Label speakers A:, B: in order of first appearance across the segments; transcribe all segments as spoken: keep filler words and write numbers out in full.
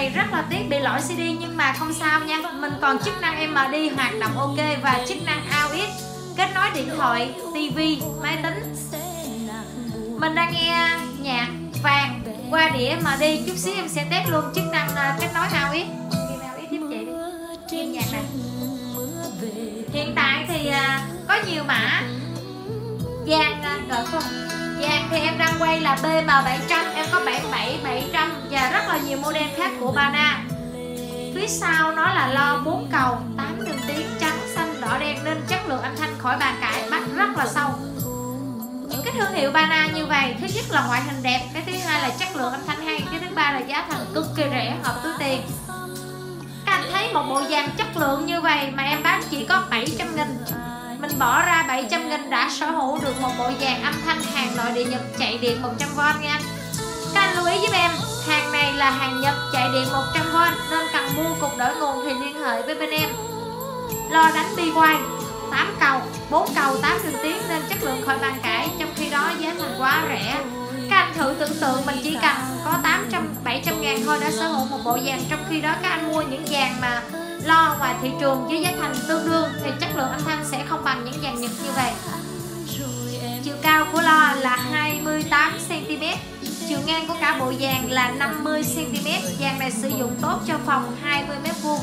A: này rất là tiếc bị lỗi xê đê, nhưng mà không sao nha, mình còn chức năng em em đê hoạt động ok và chức năng a u ích kết nối điện thoại, tivi, máy tính. Mình đang nghe nhạc vàng qua đĩa em em đê, chút xíu em sẽ test luôn chức năng uh, kết nối a u ích. Game a u ích giúp chị đi, nghe nhạc này. Hiện tại thì uh, có nhiều mã vàng uh, gọi không vàng thì em đang quay là bê em bảy trăm, em có bảy bảy bảy trăm và rất là nhiều model khác của Bana. Phía sau nó là lo bốn cầu, tám đường tiếng, trắng, xanh, đỏ, đen nên chất lượng âm thanh khỏi bàn cãi, bắt rất là sâu. Những cái thương hiệu Bana như vậy, thứ nhất là ngoại hình đẹp, cái thứ hai là chất lượng âm thanh hay, cái thứ ba là giá thành cực kỳ rẻ, hợp túi tiền. Các anh thấy một bộ dàn chất lượng như vậy mà em bán chỉ có bảy trăm nghìn. Mình bỏ ra bảy trăm nghìn đã sở hữu được một bộ dàn âm thanh hàng nội địa Nhật chạy điện một trăm vôn nha anh. Các anh lưu ý giúp em, hàng này là hàng Nhật chạy điện một trăm vôn nên cần mua cục đổi nguồn thì liên hệ với bên em. Lo đánh bi quay tám cầu, bốn cầu, tám đường tiếng nên chất lượng khỏi bàn cãi, trong khi đó giá thành quá rẻ. Các anh thử tưởng tượng mình chỉ cần có tám trăm, bảy trăm ngàn thôi đã sở hữu một bộ dàn, trong khi đó các anh mua những dàn mà lo ngoài thị trường với giá thành tương đương thì chất lượng âm thanh sẽ không bằng những dàn Nhật như vậy. Chiều cao của lo là hai mươi tám xăng ti mét, chiều ngang của cả bộ dàn là năm mươi xăng ti mét. Dàn này sử dụng tốt cho phòng hai mươi mét vuông.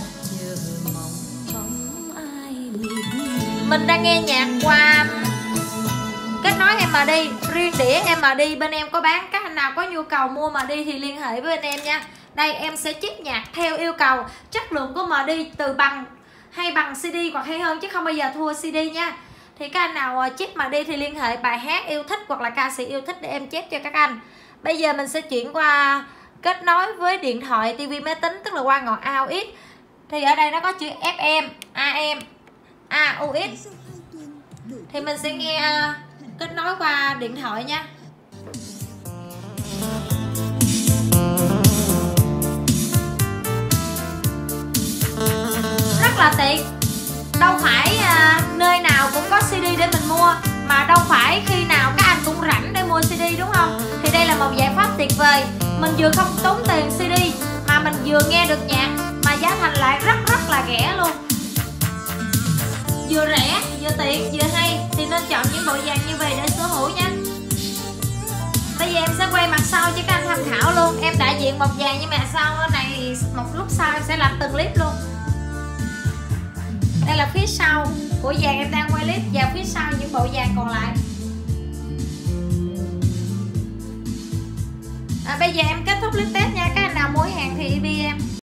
A: Mình đang nghe nhạc qua kết nối em em đê, riêng đĩa em em đê bên em có bán, các anh nào có nhu cầu mua em em đê thì liên hệ với bên em nha. Đây em sẽ chép nhạc theo yêu cầu, chất lượng của em em đê từ bằng hay bằng xê đê hoặc hay hơn chứ không bao giờ thua xê đê nha. Thì các anh nào chép em em đê thì liên hệ bài hát yêu thích hoặc là ca sĩ yêu thích để em chép cho các anh. Bây giờ mình sẽ chuyển qua kết nối với điện thoại, tivi, máy tính, tức là qua ngọn a u ích. Thì ở đây nó có chữ ép em, a em, a u ích. Thì mình sẽ nghe uh, kết nối qua điện thoại nha. Rất là tiện. Đâu phải uh, nơi nào cũng có xê đê để mình mua, mà đâu phải khi nào các anh cũng rảnh để mua xê đê đúng không? Thì đây là một giải pháp tuyệt vời. Mình vừa không tốn tiền xê đê mà mình vừa nghe được nhạc, mà giá thành lại rất rất là rẻ luôn. Vừa rẻ, vừa tiện, vừa hay thì nên chọn những bộ dàn như vậy để sở hữu nha. Bây giờ em sẽ quay mặt sau cho các anh tham khảo luôn. Em đại diện một dàn nhưng mà sau này một lúc sau em sẽ làm từng clip luôn. Đây là phía sau của dàn em đang quay clip và phía sau những bộ dàn còn lại. À, bây giờ em kết thúc clip test nha. Các anh nào mua hàng thì i bê em.